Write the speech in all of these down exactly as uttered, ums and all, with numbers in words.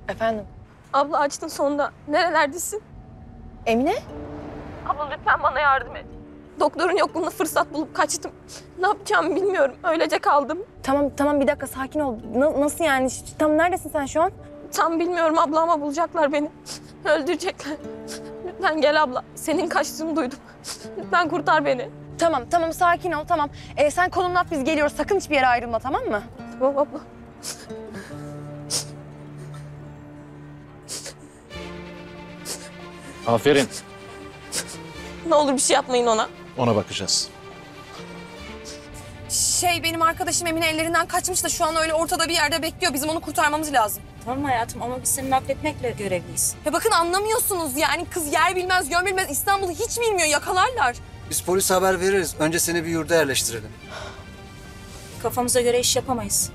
Efendim? Abla açtın sonunda. Nerelerdesin? Emine? Abla lütfen bana yardım et. Doktorun yokluğunda fırsat bulup kaçtım. Ne yapacağımı bilmiyorum. Öylece kaldım. Tamam tamam bir dakika sakin ol. Na- nasıl yani? Ş- Tam neredesin sen şu an? Tam bilmiyorum abla ama bulacaklar beni. Öldürecekler. Lütfen gel abla. Senin kaçtığını duydum. Lütfen kurtar beni. Tamam tamam sakin ol tamam. Ee, sen kolunu at biz geliyoruz. Sakın hiçbir yere ayrılma tamam mı? Tamam abla. Aferin. Ne olur bir şey yapmayın ona. Ona bakacağız. Şey benim arkadaşım Emine ellerinden kaçmış da şu an öyle ortada bir yerde bekliyor. Bizim onu kurtarmamız lazım. Tamam hayatım ama biz seni affetmekle görevliyiz. Ya bakın anlamıyorsunuz yani kız yer bilmez yön bilmez İstanbul'u hiç bilmiyor yakalarlar. Biz polise haber veririz. Önce seni bir yurda yerleştirelim. Kafamıza göre iş yapamayız.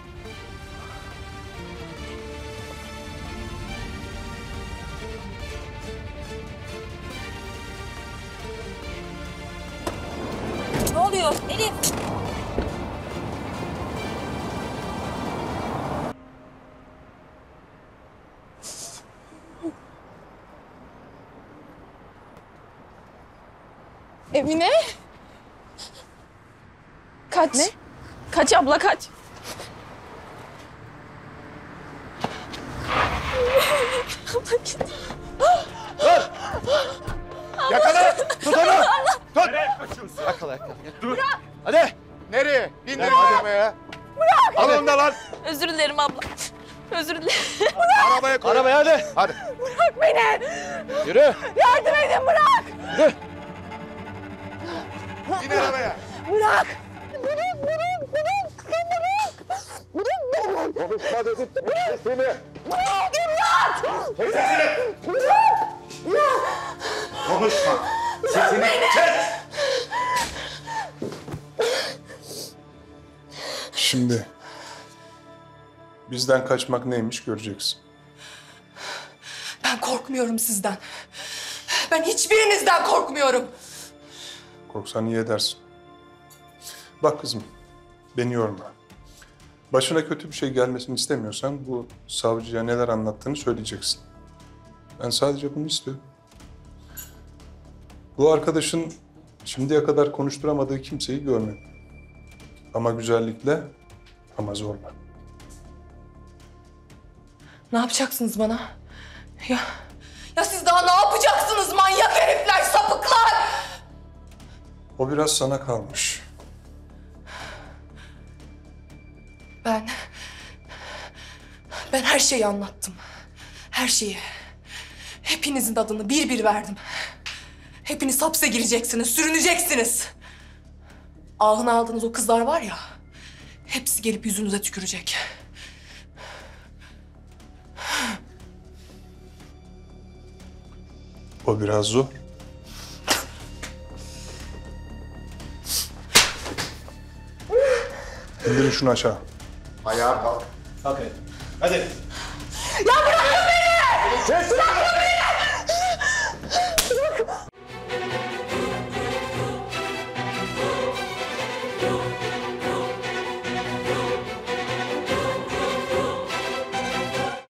Ne oluyor Elif? Emine. Kaç. Ne? Kaç abla kaç. Abla git. Yakala! Tut onu! Tut! Nereye kaçıyorsun? Yakala yakala. Dur. Hadi. Nereye? Bindir arabaya. Bırak! Al onu da lan. Özür dilerim abla. Özür dilerim. Arabaya koy. Arabaya hadi. Hadi. Bırak beni! Yürü. Yardım edin bırak! Yürü. Bin arabaya. Bırak! Bırak bırak bırak! Bırak! Bırak! Konuşma dedim. Seni. Bırak! İmdat! Kes sesini. Konuşma. Sesini kes. Şimdi bizden kaçmak neymiş göreceksin. Ben korkmuyorum sizden. Ben hiçbirinizden korkmuyorum. Korksan iyi edersin. Bak kızım, beni yorma. Başına kötü bir şey gelmesini istemiyorsan bu savcıya neler anlattığını söyleyeceksin. Ben sadece bunu istiyorum. Bu arkadaşın şimdiye kadar konuşturamadığı kimseyi görmedim. Ama güzellikle, ama zorla. Ne yapacaksınız bana? Ya, ya siz daha ne yapacaksınız manyak herifler, sapıklar? O biraz sana kalmış. Ben... Ben her şeyi anlattım. Her şeyi. Hepinizin adını bir bir verdim. Hepiniz hapse gireceksiniz, sürüneceksiniz. Ahını aldığınız o kızlar var ya... hepsi gelip yüzünüze tükürecek. O biraz zor. İndirin şunu aşağı. Ayağa kalk. Kalk. Hadi. Ya bırakın beni! Bırakın